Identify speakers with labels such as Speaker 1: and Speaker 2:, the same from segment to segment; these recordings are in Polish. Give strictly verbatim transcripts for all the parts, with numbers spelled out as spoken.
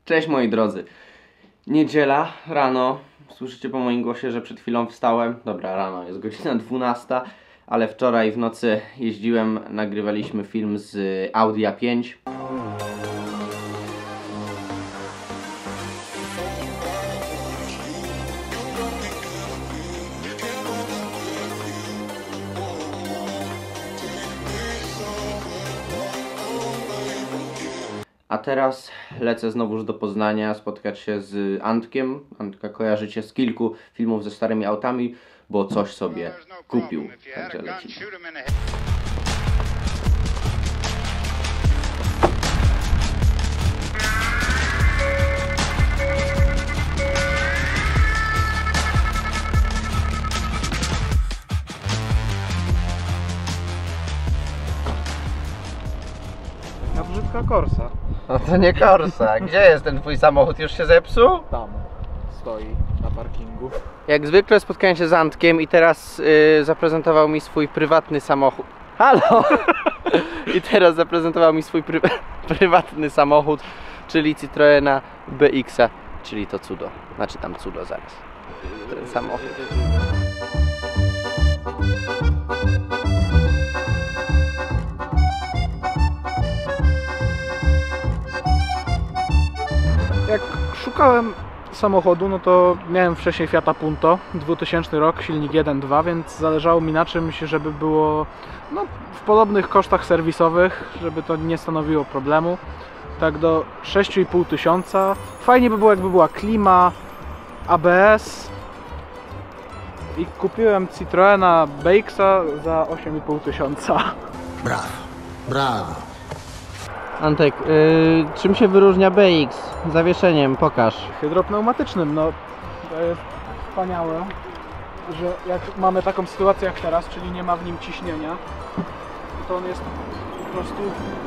Speaker 1: Cześć moi drodzy. Niedziela, rano. Słyszycie po moim głosie, że przed chwilą wstałem. Dobra, rano, jest godzina dwunasta, ale wczoraj w nocy jeździłem, nagrywaliśmy film z Audi A pięć. A teraz lecę znowuż do Poznania spotkać się z Antkiem. Antka kojarzycie z kilku filmów ze starymi autami, bo coś sobie kupił. Także lecimy.
Speaker 2: Taka brzydka Corsa.
Speaker 1: No to nie Corsa. Gdzie jest ten twój samochód? Już się zepsuł?
Speaker 2: Tam stoi na parkingu.
Speaker 1: Jak zwykle spotkałem się z Antkiem i teraz yy, zaprezentował mi swój prywatny samochód. Halo! I teraz zaprezentował mi swój pry prywatny samochód, czyli Citroena B X-a, czyli to cudo. Znaczy tam cudo zaraz. Ten samochód.
Speaker 2: Jak szukałem samochodu, no to miałem wcześniej Fiata Punto, dwutysięczny rok, silnik jeden dwa, więc zależało mi na czymś, żeby było no, w podobnych kosztach serwisowych, żeby to nie stanowiło problemu. Tak do sześć i pół tysiąca. Fajnie by było, jakby była klima, A B S. I kupiłem Citroena B X-a za osiem i pół tysiąca.
Speaker 3: Brawo, brawo.
Speaker 1: Antek, yy, czym się wyróżnia B X? Zawieszeniem, pokaż.
Speaker 2: Hydropneumatycznym, no to jest wspaniałe, że jak mamy taką sytuację jak teraz, czyli nie ma w nim ciśnienia, to on jest po prostu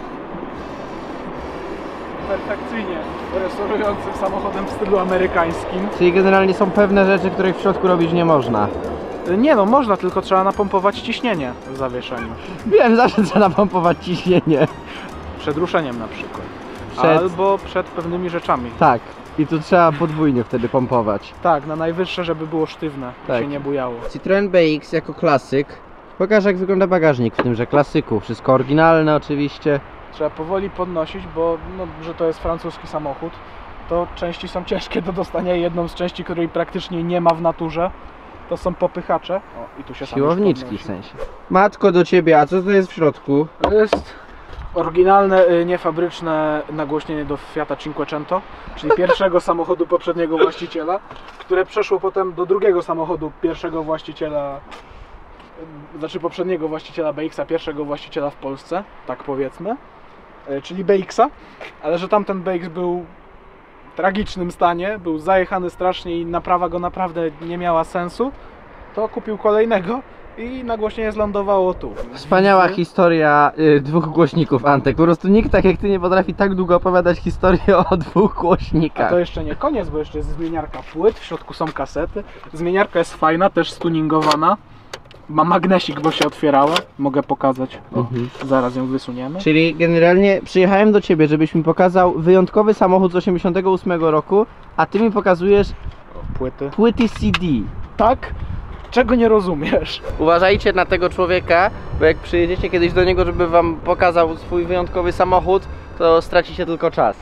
Speaker 2: perfekcyjnie restaurującym samochodem w stylu amerykańskim.
Speaker 1: Czyli generalnie są pewne rzeczy, których w środku robić nie można.
Speaker 2: Nie no, można, tylko trzeba napompować ciśnienie w zawieszeniu.
Speaker 1: Wiem, zawsze trzeba napompować ciśnienie.
Speaker 2: Przed ruszeniem na przykład.
Speaker 1: Przed...
Speaker 2: Albo przed pewnymi rzeczami.
Speaker 1: Tak. I tu trzeba podwójnie wtedy pompować.
Speaker 2: Tak, na najwyższe, żeby było sztywne,
Speaker 1: tak.
Speaker 2: I się nie bujało.
Speaker 1: Citroen B X jako klasyk. Pokaż, jak wygląda bagażnik w tymże klasyku. Wszystko oryginalne oczywiście.
Speaker 2: Trzeba powoli podnosić, bo no, że to jest francuski samochód, to części są ciężkie do dostania. Jedną z części, której praktycznie nie ma w naturze, to są popychacze. O, i tu się
Speaker 1: siłowniczki w sensie. Matko, do ciebie, a co to jest w środku?
Speaker 2: To jest oryginalne, niefabryczne nagłośnienie do Fiata Cinquecento, czyli pierwszego samochodu poprzedniego właściciela, które przeszło potem do drugiego samochodu pierwszego właściciela, znaczy poprzedniego właściciela B X-a, pierwszego właściciela w Polsce, tak powiedzmy, czyli B X-a, ale że tamten B X był w tragicznym stanie, był zajechany strasznie i naprawa go naprawdę nie miała sensu, to kupił kolejnego i nagłośnienie zlądowało tu.
Speaker 1: Wspaniała historia y, dwóch głośników, Antek. Po prostu nikt tak jak ty nie potrafi tak długo opowiadać historię o dwóch głośnikach.
Speaker 2: A to jeszcze nie koniec, bo jeszcze jest zmieniarka płyt, w środku są kasety. Zmieniarka jest fajna, też stuningowana. Ma magnesik, bo się otwierała. Mogę pokazać. O, mhm. Zaraz ją wysuniemy.
Speaker 1: Czyli generalnie przyjechałem do ciebie, żebyś mi pokazał wyjątkowy samochód z osiemdziesiątego ósmego roku, a ty mi pokazujesz
Speaker 2: płyty.
Speaker 1: Płyty C D.
Speaker 2: Tak? Czego nie rozumiesz?
Speaker 1: Uważajcie na tego człowieka, bo jak przyjedziecie kiedyś do niego, żeby wam pokazał swój wyjątkowy samochód, to stracicie tylko czas.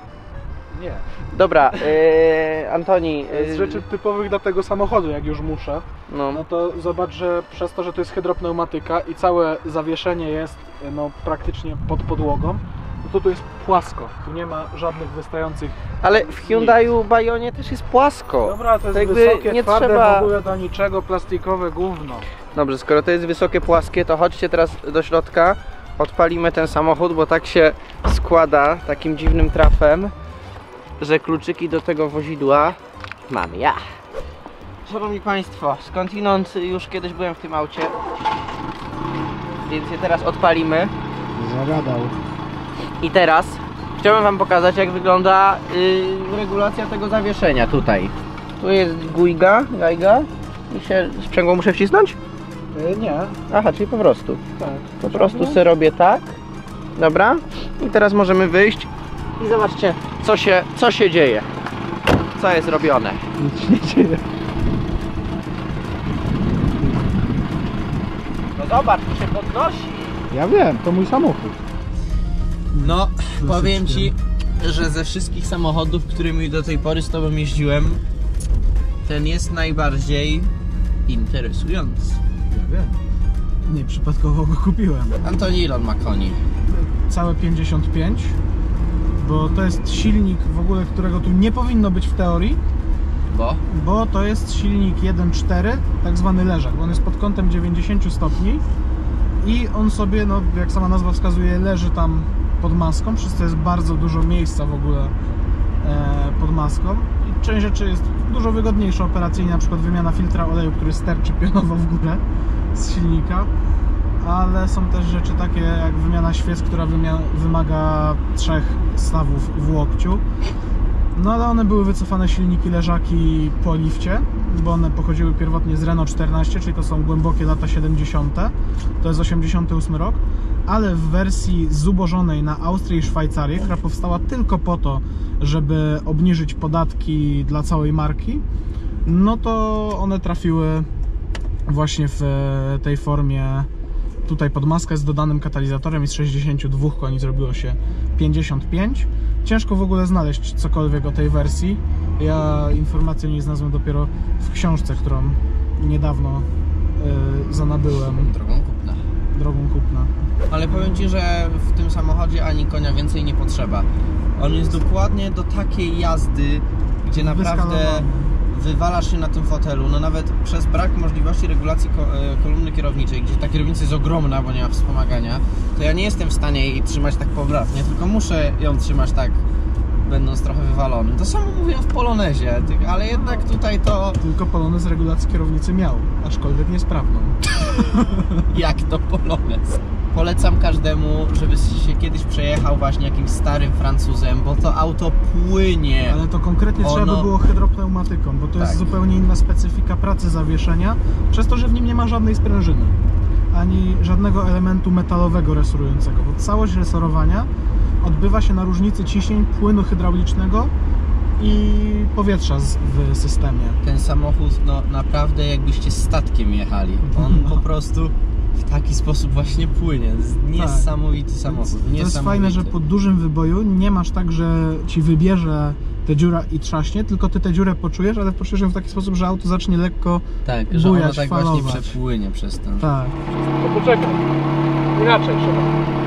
Speaker 2: Nie.
Speaker 1: Dobra, yy, Antoni. Yy...
Speaker 2: Z rzeczy typowych dla tego samochodu, jak już muszę,
Speaker 1: no.
Speaker 2: no to zobacz, że przez to, że to jest hydropneumatyka i całe zawieszenie jest no, praktycznie pod podłogą, no to tu jest płasko. Tu nie ma żadnych wystających.
Speaker 1: Ale w Hyundaiu Bayonie też jest płasko.
Speaker 2: Dobra, to jest
Speaker 1: jakby
Speaker 2: wysokie,
Speaker 1: nie
Speaker 2: twarde,
Speaker 1: trzeba
Speaker 2: w ogóle do niczego, plastikowe gówno.
Speaker 1: Dobrze, skoro to jest wysokie, płaskie, to chodźcie teraz do środka. Odpalimy ten samochód, bo tak się składa takim dziwnym trafem, że kluczyki do tego wozidła mam ja. Szanowni Państwo, skądinąd już kiedyś byłem w tym aucie, więc je teraz odpalimy.
Speaker 2: Zagadał.
Speaker 1: I teraz chciałbym wam pokazać, jak wygląda yy, regulacja tego zawieszenia tutaj. Tu jest gujga, gajga i się sprzęgło muszę wcisnąć?
Speaker 2: Yy, nie.
Speaker 1: Aha, czyli po prostu.
Speaker 2: Tak.
Speaker 1: Po prostu sobie robię tak. Dobra. I teraz możemy wyjść I zobaczcie, co się, co się dzieje. Co jest robione.
Speaker 2: Nic się nie dzieje.
Speaker 1: No zobacz, to się podnosi.
Speaker 2: Ja wiem, to mój samochód.
Speaker 1: No, powiem ci, że ze wszystkich samochodów, którymi do tej pory z tobą jeździłem, ten jest najbardziej interesujący.
Speaker 2: Ja wiem. Nie, przypadkowo go kupiłem.
Speaker 1: Antoni, ile on ma koni?
Speaker 2: Całe pięćdziesiąt pięć, bo to jest silnik w ogóle, którego tu nie powinno być w teorii,
Speaker 1: Bo?
Speaker 2: bo to jest silnik jeden cztery, tak zwany leżak. On jest pod kątem dziewięćdziesiąt stopni i on sobie, no jak sama nazwa wskazuje, leży tam pod maską, przez co jest bardzo dużo miejsca w ogóle e, pod maską. I część rzeczy jest dużo wygodniejsza operacyjnie, na przykład wymiana filtra oleju, który sterczy pionowo w górę z silnika, ale są też rzeczy takie jak wymiana świec, która wymia- wymaga trzech stawów w łokciu. No ale one były wycofane silniki leżaki po lifcie, bo one pochodziły pierwotnie z Renault czternaście, czyli to są głębokie lata siedemdziesiąte. To jest osiemdziesiąty ósmy rok, ale w wersji zubożonej na Austrię i Szwajcarię, która powstała tylko po to, żeby obniżyć podatki dla całej marki, no to one trafiły właśnie w tej formie tutaj pod maskę z dodanym katalizatorem i z sześćdziesięciu dwóch koni zrobiło się pięćdziesiąt pięć. Ciężko w ogóle znaleźć cokolwiek o tej wersji. Ja informację nie znalazłem dopiero w książce, którą niedawno yy, zanabyłem.
Speaker 1: Drogą kupna.
Speaker 2: Drogą kupna.
Speaker 1: Ale powiem ci, że w tym samochodzie ani konia więcej nie potrzeba. On jest dokładnie do takiej jazdy, gdzie naprawdę
Speaker 2: Wyskalowany.
Speaker 1: wywalasz się na tym fotelu. No nawet przez brak możliwości regulacji ko kolumny kierowniczej, gdzie ta kierownica jest ogromna, bo nie ma wspomagania, to ja nie jestem w stanie jej trzymać tak poprawnie, tylko muszę ją trzymać tak, będąc trochę wywalonym. To samo mówię w Polonezie, ale jednak tutaj to...
Speaker 2: Tylko Polonez regulacji kierownicy miał, aczkolwiek niesprawną.
Speaker 1: Jak to Polonez? Polecam każdemu, żeby się kiedyś przejechał właśnie jakimś starym Francuzem, bo to auto płynie.
Speaker 2: Ale to konkretnie
Speaker 1: Ono...
Speaker 2: trzeba by było hydropneumatyką, bo to
Speaker 1: Tak.
Speaker 2: jest zupełnie inna specyfika pracy zawieszenia, przez to, że w nim nie ma żadnej sprężyny, ani żadnego elementu metalowego resorującego, bo całość resorowania odbywa się na różnicy ciśnień płynu hydraulicznego i powietrza z, w systemie.
Speaker 1: Ten samochód, no naprawdę jakbyście statkiem jechali. On
Speaker 2: No.
Speaker 1: po prostu w taki sposób właśnie płynie. Niesamowity samochód.
Speaker 2: To jest fajne, że po dużym wyboju nie masz tak, że ci wybierze tę dziurę i trzaśnie, tylko ty tę dziurę poczujesz, ale poczujesz ją w taki sposób, że auto zacznie lekko
Speaker 1: Tak, że ono
Speaker 2: bujać,
Speaker 1: tak
Speaker 2: falować.
Speaker 1: właśnie przepłynie przez ten.
Speaker 2: Tak. To poczekaj. Inaczej trzeba.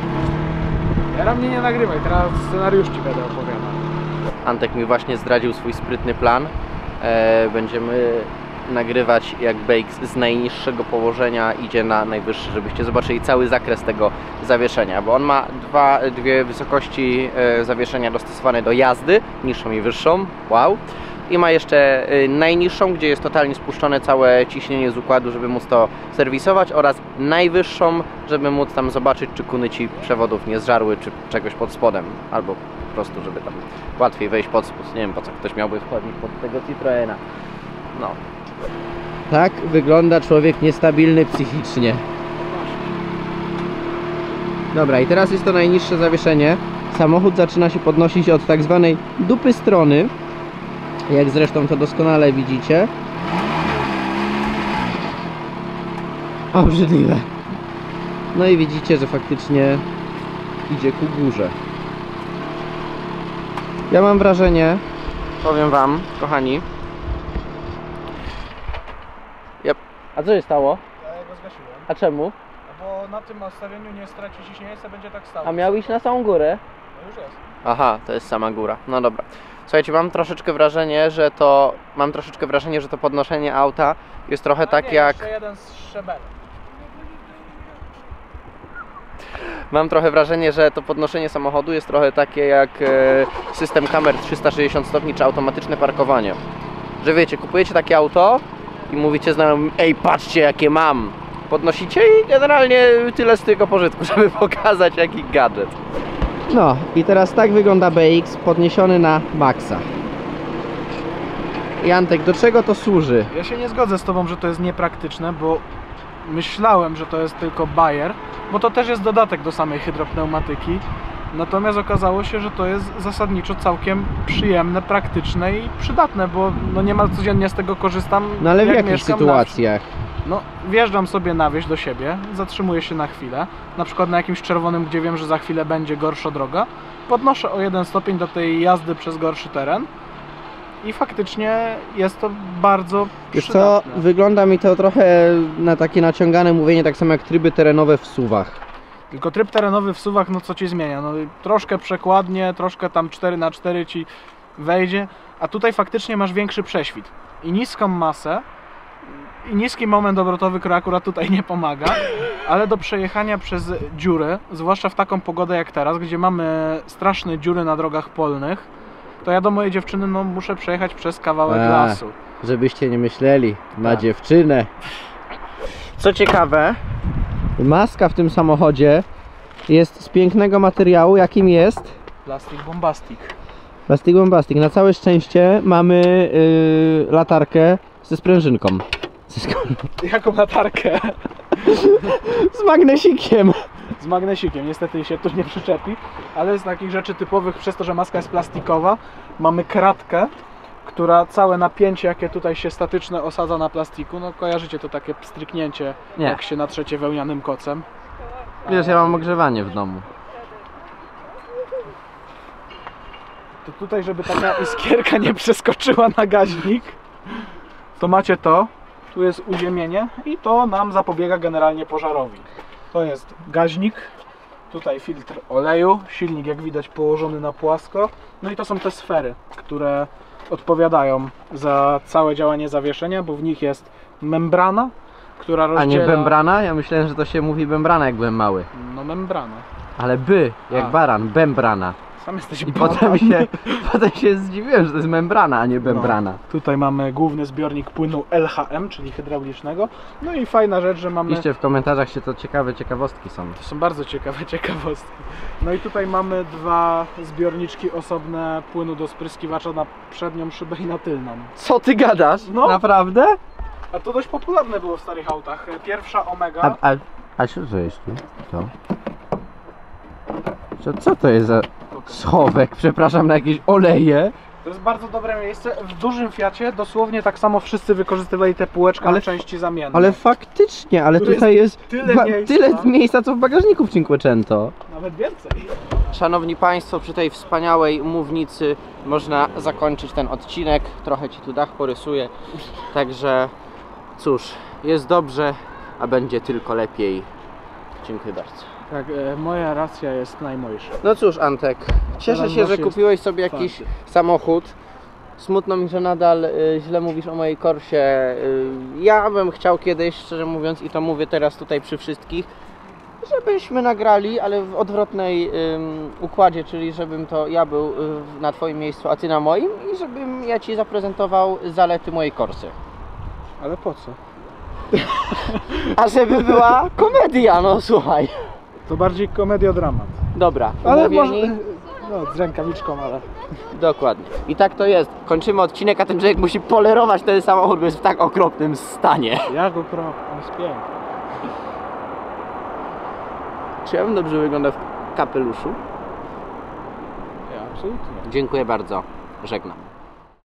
Speaker 2: Teraz mnie nie nagrywaj, teraz scenariusz ci będę opowiadał.
Speaker 1: Antek mi właśnie zdradził swój sprytny plan. E, będziemy nagrywać, jak B X z najniższego położenia idzie na najwyższe, żebyście zobaczyli cały zakres tego zawieszenia, bo on ma dwa, dwie wysokości e, zawieszenia dostosowane do jazdy, niższą i wyższą, wow, i ma jeszcze e, najniższą, gdzie jest totalnie spuszczone całe ciśnienie z układu, żeby móc to serwisować, oraz najwyższą, żeby móc tam zobaczyć, czy kuny ci przewodów nie zżarły, czy czegoś pod spodem, albo po prostu, żeby tam łatwiej wejść pod spód. Nie wiem, po co ktoś miałby wchodzić pod tego Citroena. No. Tak wygląda człowiek niestabilny psychicznie. Dobra, i teraz jest to najniższe zawieszenie. Samochód zaczyna się podnosić od tak zwanej dupy strony, jak zresztą to doskonale widzicie. Obrzydliwe. No i widzicie, że faktycznie idzie ku górze. Ja mam wrażenie, powiem wam, kochani. Yep. A co się stało?
Speaker 2: Ja go zgasiłem.
Speaker 1: A czemu?
Speaker 2: Bo na tym nastawieniu nie straci ciśnienia, to będzie tak stało.
Speaker 1: A miał iść na samą górę?
Speaker 2: No już jest.
Speaker 1: Aha, to jest sama góra. No dobra. Słuchajcie, mam troszeczkę wrażenie, że to mam troszeczkę wrażenie, że to podnoszenie auta jest trochę tak
Speaker 2: nie,
Speaker 1: jak
Speaker 2: jeszcze jeden z szczebelek.
Speaker 1: Mam trochę wrażenie, że to podnoszenie samochodu jest trochę takie jak e, system kamer trzysta sześćdziesiąt stopni czy automatyczne parkowanie. Że wiecie, kupujecie takie auto i mówicie znajomym: ej, patrzcie jakie mam. Podnosicie i generalnie tyle z tego pożytku, żeby pokazać jaki gadżet. No i teraz tak wygląda B X podniesiony na maksa. Jantek, do czego to służy?
Speaker 2: Ja się nie zgodzę z tobą, że to jest niepraktyczne, bo myślałem, że to jest tylko bajer, bo to też jest dodatek do samej hydropneumatyki, Natomiast okazało się, że to jest zasadniczo całkiem przyjemne, praktyczne i przydatne, bo no niemal codziennie z tego korzystam.
Speaker 1: No ale w
Speaker 2: jak
Speaker 1: jakich
Speaker 2: mieszkam na wsi.
Speaker 1: sytuacjach?
Speaker 2: No, wjeżdżam sobie na wieś do siebie, zatrzymuję się na chwilę, na przykład na jakimś czerwonym, gdzie wiem, że za chwilę będzie gorsza droga, podnoszę o jeden stopień do tej jazdy przez gorszy teren i faktycznie jest to bardzo
Speaker 1: Wiesz co,
Speaker 2: przydatne.
Speaker 1: wygląda mi to trochę na takie naciągane mówienie, tak samo jak tryby terenowe w suwach.
Speaker 2: Tylko tryb terenowy w suwach, no co ci zmienia? No troszkę przekładnie, troszkę tam cztery na cztery ci wejdzie, a tutaj faktycznie masz większy prześwit i niską masę i niski moment obrotowy, który akurat tutaj nie pomaga, ale do przejechania przez dziury, zwłaszcza w taką pogodę jak teraz, gdzie mamy straszne dziury na drogach polnych, to ja do mojej dziewczyny no muszę przejechać przez kawałek
Speaker 1: A.
Speaker 2: lasu.
Speaker 1: Żebyście nie myśleli, ma
Speaker 2: Tak.
Speaker 1: dziewczynę. Co ciekawe, maska w tym samochodzie jest z pięknego materiału, jakim jest
Speaker 2: Plastik bombastik.
Speaker 1: plastik bombastik. Na całe szczęście mamy yy, latarkę ze sprężynką. Ze sk-
Speaker 2: Jaką latarkę?
Speaker 1: Z magnesikiem.
Speaker 2: Z magnesikiem, niestety się tu nie przyczepi, ale z takich rzeczy typowych, przez to, że maska jest plastikowa, mamy kratkę, która całe napięcie, jakie tutaj się statyczne osadza na plastiku, no kojarzycie to takie pstryknięcie,
Speaker 1: Nie.
Speaker 2: jak się natrzecie wełnianym kocem.
Speaker 1: Wiesz, ja mam ogrzewanie w domu.
Speaker 2: To tutaj, żeby taka iskierka nie przeskoczyła na gaźnik, to macie to, tu jest uziemienie i to nam zapobiega generalnie pożarowi. To jest gaźnik, tutaj filtr oleju, silnik jak widać położony na płasko, no i to są te sfery, które odpowiadają za całe działanie zawieszenia, bo w nich jest membrana, która
Speaker 1: A
Speaker 2: rozdziela...
Speaker 1: nie membrana? Ja myślałem, że to się mówi membrana, jak byłem mały.
Speaker 2: No membrana.
Speaker 1: Ale by, jak
Speaker 2: A.
Speaker 1: baran, membrana.
Speaker 2: Sam jesteś
Speaker 1: I
Speaker 2: banan.
Speaker 1: potem się, potem się zdziwiłem, że to jest membrana, a nie membrana.
Speaker 2: No, tutaj mamy główny zbiornik płynu L H M, czyli hydraulicznego. No i fajna rzecz, że mamy...
Speaker 1: Piszcie w komentarzach się, to ciekawe ciekawostki są.
Speaker 2: To są bardzo ciekawe ciekawostki. No i tutaj mamy dwa zbiorniczki osobne płynu do spryskiwacza na przednią szybę i na tylną.
Speaker 1: Co ty gadasz?
Speaker 2: No.
Speaker 1: Naprawdę?
Speaker 2: A to dość popularne było w starych autach. Pierwsza Omega.
Speaker 1: A, a, a co to jest tu? To? Co, co to jest za schowek, przepraszam, na jakieś oleje?
Speaker 2: To jest bardzo dobre miejsce. W dużym Fiacie dosłownie tak samo wszyscy wykorzystywali te półeczka
Speaker 1: Ale-
Speaker 2: na części zamienne.
Speaker 1: Ale faktycznie, ale
Speaker 2: Tu
Speaker 1: tutaj jest,
Speaker 2: tyle
Speaker 1: ba-
Speaker 2: miejsca.
Speaker 1: tyle miejsca, co w bagażniku w Cinquecento.
Speaker 2: Nawet więcej.
Speaker 1: Szanowni Państwo, przy tej wspaniałej mównicy można zakończyć ten odcinek. Trochę Ci tu dach porysuję. Także cóż, jest dobrze, a będzie tylko lepiej. Dziękuję bardzo.
Speaker 2: Tak, e, moja racja jest najmojsza.
Speaker 1: No cóż, Antek, cieszę
Speaker 2: Teraz
Speaker 1: się, że
Speaker 2: właśnie
Speaker 1: kupiłeś sobie
Speaker 2: jest
Speaker 1: jakiś
Speaker 2: otwarty.
Speaker 1: samochód. Smutno mi, że nadal y, źle mówisz o mojej Corsie. Y, ja bym chciał kiedyś, szczerze mówiąc, i to mówię teraz tutaj przy wszystkich, żebyśmy nagrali, ale w odwrotnej ym, układzie, czyli żebym to ja był y, na Twoim miejscu, a Ty na moim i żebym ja Ci zaprezentował zalety mojej Corsy.
Speaker 2: Ale po co?
Speaker 1: A żeby była komedia, no słuchaj.
Speaker 2: To bardziej komedia-dramat.
Speaker 1: Dobra,
Speaker 2: Ale może...
Speaker 1: umówieni?
Speaker 2: No, z rękawiczką, ale...
Speaker 1: Dokładnie. I tak to jest. Kończymy odcinek, a ten człowiek musi polerować ten samochód, bo jest w tak okropnym stanie.
Speaker 2: Jak okropny, on jest piękny.
Speaker 1: Czy ja bym dobrze wyglądał w kapeluszu?
Speaker 2: Ja, absolutnie.
Speaker 1: Dziękuję bardzo. Żegnam.